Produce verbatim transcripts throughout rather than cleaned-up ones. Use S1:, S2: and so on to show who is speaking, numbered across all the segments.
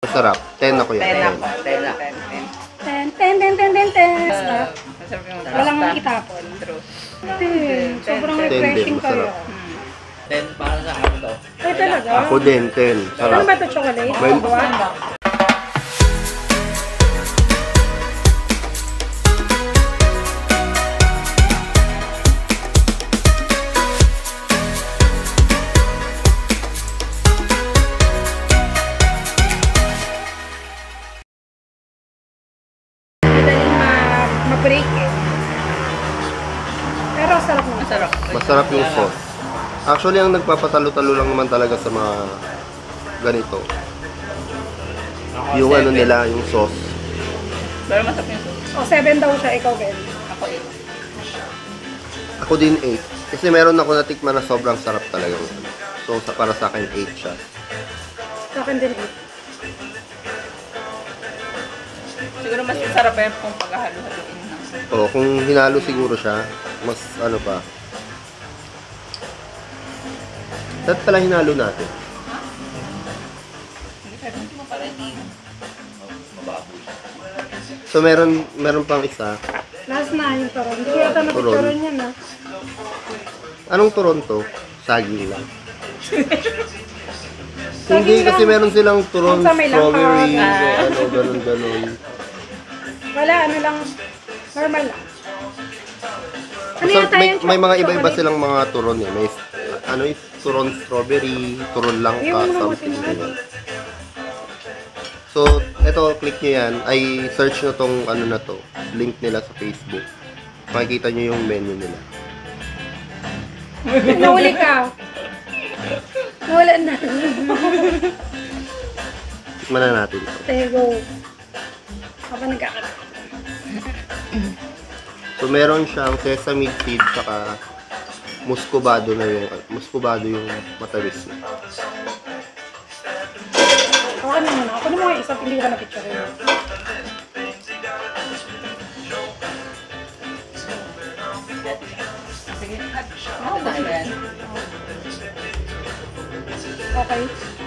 S1: Masarap. ten ako yan.
S2: ten ako. ten ako.
S3: Ten, ten, ten, ten, ten, ten.
S2: Uh, masarap yung
S3: Walang itapon.
S2: True.
S3: Ten. Sobrang
S1: Ten din,
S3: refreshing
S1: masarap.
S3: kayo.
S2: ten para sa akin to.
S3: Ay, talaga?
S1: Ako din, ten.
S3: Ano
S1: Sarap.
S3: ba ito, chocolate?
S1: May-
S3: Buwan? Madaling ma- ma-break eh. Pero sarap mo.
S2: Masarap.
S1: Masarap yung sauce. Actually, ang nagpapatalo-talo lang naman talaga sa mga ganito. Yung ano nila, yung sauce.
S2: Pero masarap yung sauce.
S3: O, seven daw siya, ikaw, Ben.
S2: Ako eight.
S1: Ako din eight. Kasi meron ako natikman na sobrang sarap talaga. So, sa, para sa akin, eight siya.
S3: Sa akin din eight.
S2: Siguro mas masarap pa yan kung paghahalo-haluin ng
S1: O, kung hinalo siguro siya, mas ano pa. Dapat pala hinalo natin.
S2: hindi mo pala hindi mababoy.
S1: So, meron meron pang isa.
S3: Last na yung turon. Hindi ko yata
S1: Turon.
S3: napicturon yan, ha?
S1: Anong Toronto? Saging lang.
S3: Saging
S1: Hindi, kasi
S3: lang.
S1: meron silang turon,
S3: Kung sa may
S1: strawberry,
S3: langka.
S1: o ano, ganun, ganun.
S3: Wala, ano lang, normal lang. Ano
S1: So,
S3: yata
S1: may,
S3: yung
S1: may mga iba-iba
S3: chocolate?
S1: silang mga turon eh. May ano yung turon strawberry, turon langka,
S3: Yung
S1: something
S3: nabutin
S1: ganyan. So, eto, click nyo yan. Ay, search nyo tong ano na to. Link nila sa Facebook. Makikita nyo yung menu nila.
S3: Nahuli ka. Nawala na.
S1: Tikman na natin to.
S3: There you go. Habang nagkakaroon.
S1: So, meron siyang sesame seed saka muscovado na yung muscovado yung matamis na.
S3: Ako ano muna. Ako naman yung isa, hindi ko ka na-picture yun.
S2: Sige. Ano ba yan?
S3: Okay.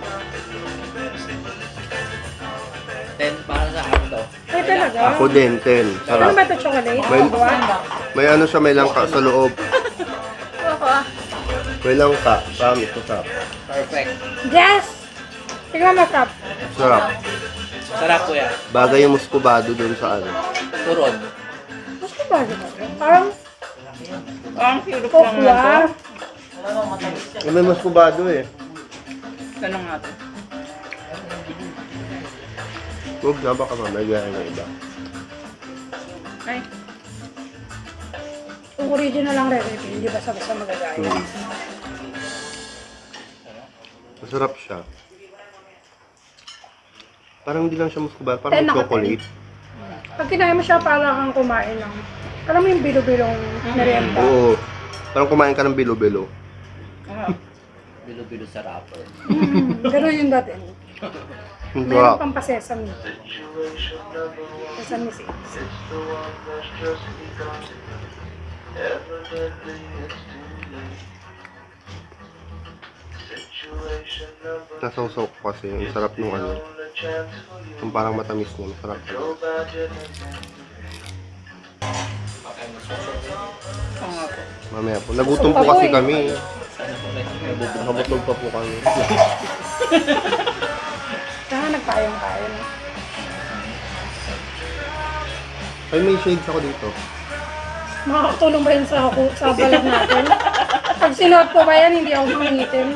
S2: ten para sa akin to.
S3: Ay, talaga?
S1: Ako din, ten.
S3: Ano
S1: Sarap.
S3: ba ito, chocolate?
S1: May-
S3: Buwan?
S1: May ano siya, may langka sa loob.
S2: Ako ah.
S1: May langka. Promise, masarap.
S2: Perfect.
S3: Yes! Tingnan mo, Tap.
S1: Sarap.
S2: Sarap po yan.
S1: Bagay yung muscovado dun sa ano.
S2: Turon.
S3: Mas ko ba ito? Parang
S2: Ang syrup lang
S3: kokwa.
S2: naman
S1: Eh, may muscovado eh.
S2: to. Tanong natin.
S1: Huwag na, baka mamaya gaya na iba.
S2: Ay.
S3: Kung original lang recipe, hindi basta-basta magagaya.
S1: Hmm. Masarap siya. Parang hindi lang siya muscovado, parang
S3: Ten ako,
S1: chocolate.
S3: Pag kinain mo siya, parang kang kumain ng, alam mo yung bilo-bilong merienda.
S1: Oo. Parang kumain ka ng bilo-bilo.
S2: Ah. Bilo-bilo sa wrapper.
S3: Mm, ganun yung dati.
S1: Ang
S3: Meron
S1: sarap.
S3: pang pa-sesame. Sesame seeds.
S1: Nasawsaw ko kasi. Ang sarap nung ano. Yung parang matamis niya. Masarap.
S2: Oo nga po.
S1: Mamaya po. Nagutom po kasi kami. Nabutog pa po kami.
S3: Saka nagpayong-payong.
S1: Ay, may shades ako dito.
S3: Makakatulong ba yun sa, sa balat natin? Pag sinuot ko ba yan, hindi ako mangitim.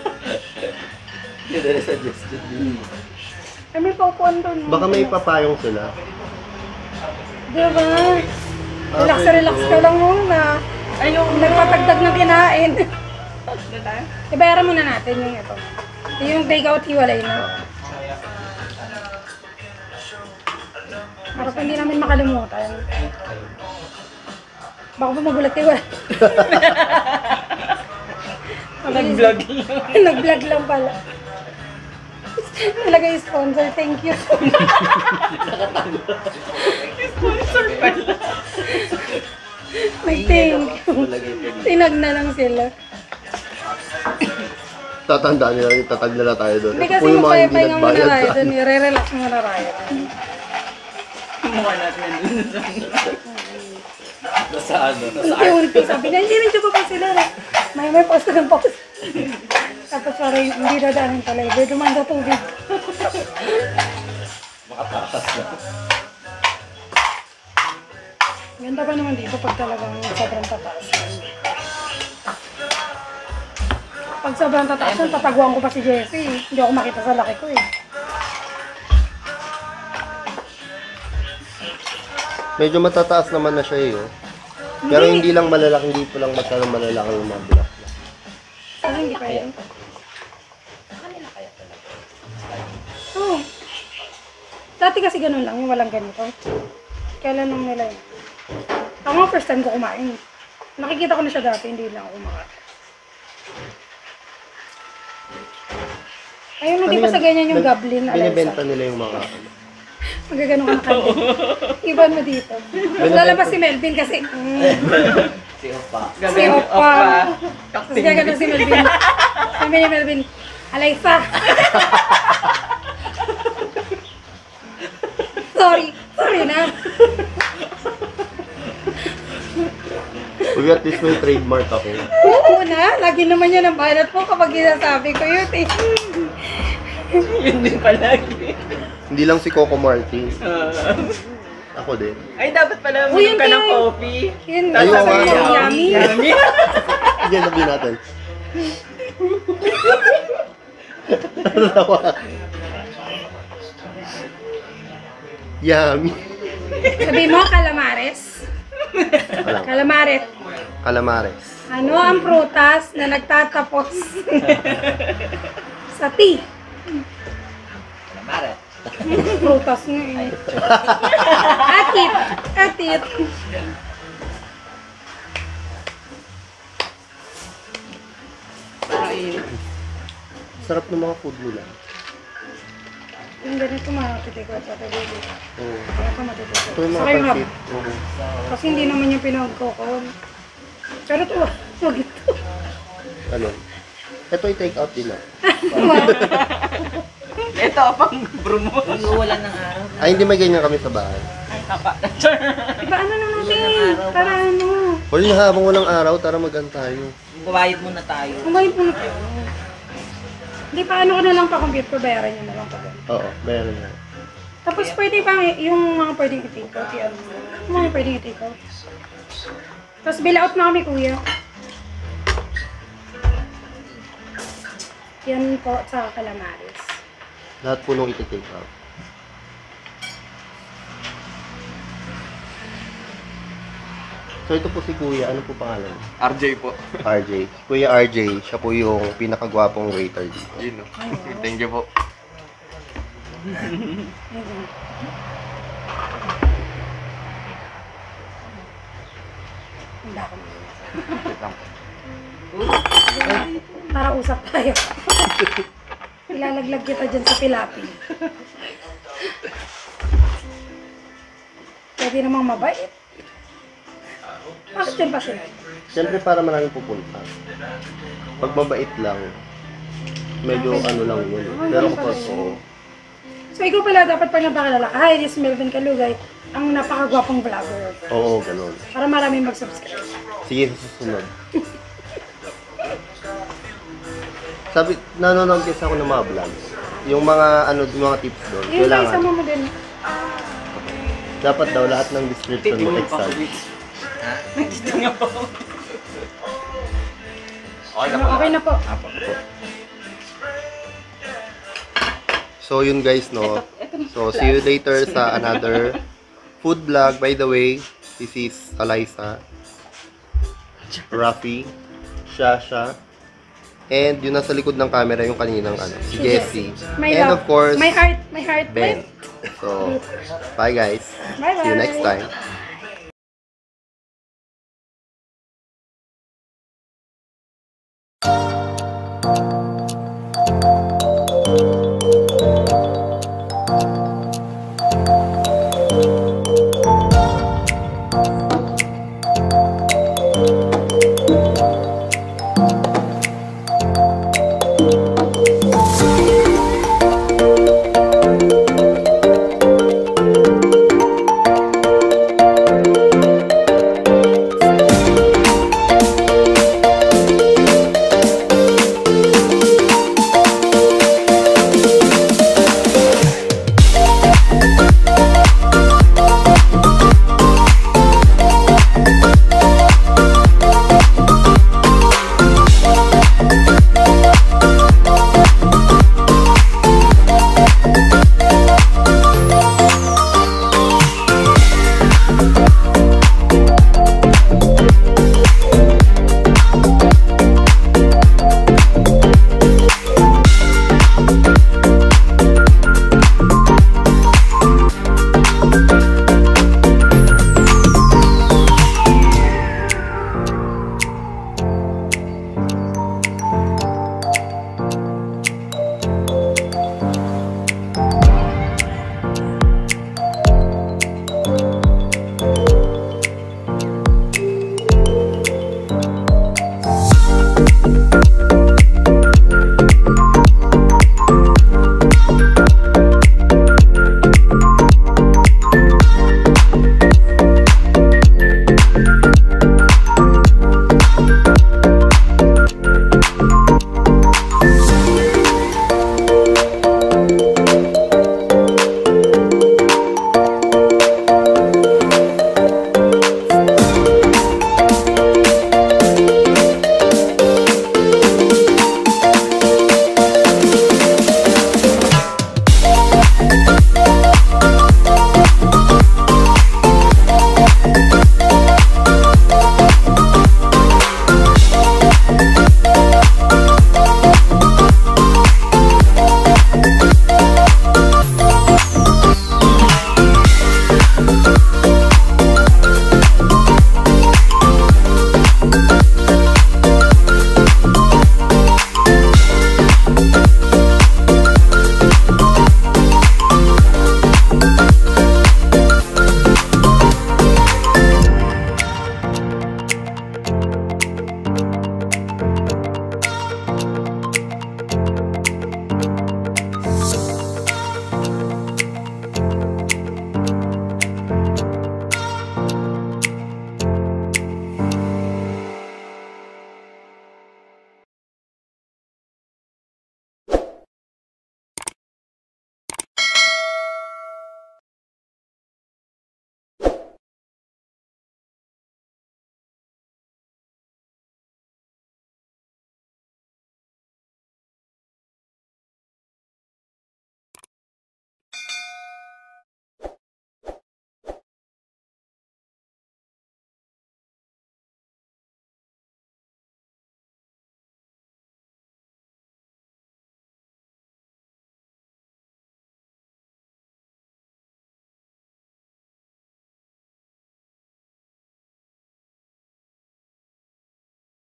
S2: Yun na suggested din.
S3: Ay, may paupuan doon.
S1: Baka may papayong sila.
S3: Diba? Relax
S1: Okay,
S3: relax
S1: so-
S3: ka lang muna.
S2: Ayun.
S3: Nagpatagdag na kinain.
S2: Doon tayo?
S3: Ibayaran muna natin yung ito. Yung take out, hiwalay na. Para pa hindi namin makalimutan. Baka pa magulat kayo.
S2: Nag-vlog lang.
S3: Nag-vlog lang pala. Talaga yung sponsor. Thank you.
S2: Sponsor pala.
S3: Nag-thank you. Tinag na lang sila.
S1: Tatandaan nila, tatag nila tayo doon.
S3: Hindi
S1: Ito
S3: kasi
S1: po yung mga hindi
S3: magpapahinga muna
S1: nagbayad.
S3: tayo dun. I-relax muna tayo.
S2: Mukha natin nandun sa...
S4: Sa ano? Sa
S3: Unti-unti. Sabi na, hindi rin siya pa sila. May may post ng post. Tapos parang hindi dadaanin pala. Iba dumaan sa tubig.
S4: makatakas na.
S3: Ganda pa naman dito pag talagang sobrang tataas. Pag sobrang tataas yun, tataguan ko pa si Jessie. Hindi ako makita sa laki ko eh.
S1: Medyo matataas naman na siya eh. Oh. Pero hindi lang malalaki, hindi po lang masyadong malalaki yung mga bulak.
S3: Kasi hindi pa yan. Oo. Dati kasi ganun lang, yung walang ganito. Kailan nung nila yun? Ako nga first time ko kumain. Nakikita ko na siya dati, hindi lang ako kumakain. Ayun, hindi
S1: Ano
S3: pa
S1: yan?
S3: sa ganyan yung
S1: Bin-
S3: goblin na
S1: Binibenta nila yung mga ano.
S3: Magagano ka na kayo. Iban mo dito. Lalabas si Melvin kasi. Mm,
S4: Si Opa.
S3: si
S2: Gagawin
S3: Opa.
S2: opa.
S3: Tapos gagano si Melvin. Sabi ni Melvin, Alaysa. Sorry. Sorry na.
S1: Uy, at least may trademark ako.
S3: Oo na. Lagi naman yan ang banat mo kapag ginasabi ko yun eh.
S2: Yun din palagi.
S1: Hindi lang si Coco Martin.
S2: Ah.
S1: Ako din.
S2: Ay, dapat pala
S3: Uy,
S2: uminom ka
S3: yun
S2: ng
S3: kaya-
S2: coffee.
S3: Yun,
S1: Ayun,
S3: sabi
S1: nga,
S3: mo,
S1: no?
S3: yummy.
S2: Yummy.
S1: Sige, sabihin natin. Natawa. Yummy.
S3: Sabi mo, calamares.
S1: Alam,
S3: Calamares.
S1: calamares.
S3: Ano ang prutas na nagtatapos sa T?
S4: Mare.
S3: Prutas nga eh. Atit. Atit.
S2: Ay,
S1: Sarap ng mga food nila.
S3: Yung ganito makatitikot sa tabi.
S1: Oo.
S3: Kaya ka matitikot.
S1: Ito yung mga
S3: Saka yung hab.
S1: pansit. Oo.
S3: Kasi hindi naman yung pinagkokon. Pero ito, wag ito.
S1: Ano? Ito i-take out din ah.
S2: ito pang promo.
S4: Iuwalan ng araw.
S1: Ay, hindi may ganyan kami sa bahay.
S2: Ang kapa.
S3: Iba ano na natin? Para ano?
S1: Huli na habang walang araw, tara mag-an tayo.
S4: Kumayit muna tayo.
S3: Kumain po na tayo. Hindi pa ano ko na lang pa computer, bayaran nyo na lang pa.
S1: Oo, meron na.
S3: Tapos pwede pa yung mga pwedeng i-take out. Yung ano, yung mga pwedeng i-take out. Tapos bill out na kami, kuya. Yan po sa calamares.
S1: Lahat po nung iti-take out. So ito po si Kuya, ano po pangalan?
S5: R J po.
S1: R J. Kuya R J, siya po yung pinakagwapong waiter dito.
S5: Yun o. Thank you po.
S3: Ayun. Handa ko na.
S5: Wait lang po.
S3: Para usap tayo. Ilalaglag kita dyan sa pilapi. Pwede namang mabait. Bakit dyan pa sila?
S1: Siyempre para maraming pupunta. Pag mabait lang, medyo ano lang yun. eh. Pero kapag oo,
S3: So ikaw pala dapat pag napakilala ka, hi, this is Melvin Kalugay, ang napakagwapong vlogger.
S1: oo, ganun.
S3: Para maraming mag-subscribe.
S1: Sige, sa susunod. Sabi, nanonood kasi ako ng mga vlogs. Yung mga ano, yung mga tips doon.
S3: Yun lang,
S1: Kailangan.
S3: isama mo din.
S1: Dapat daw lahat ng description mo
S2: Titingin pa ako
S1: exam.
S2: dito. Nagtitingin pa ako.
S5: Okay na
S3: Ano,
S5: po.
S3: okay na po.
S1: So yun guys, no. So see you later sa another food vlog. By the way, this is Alaysa, Rafi, Shasha, and yun nasa likod ng camera yung kaninang ano, si Jessie.
S3: My
S1: And
S3: love.
S1: of course,
S3: My heart, my heart.
S1: Ben. So, bye guys.
S3: Bye-bye.
S1: See you next time.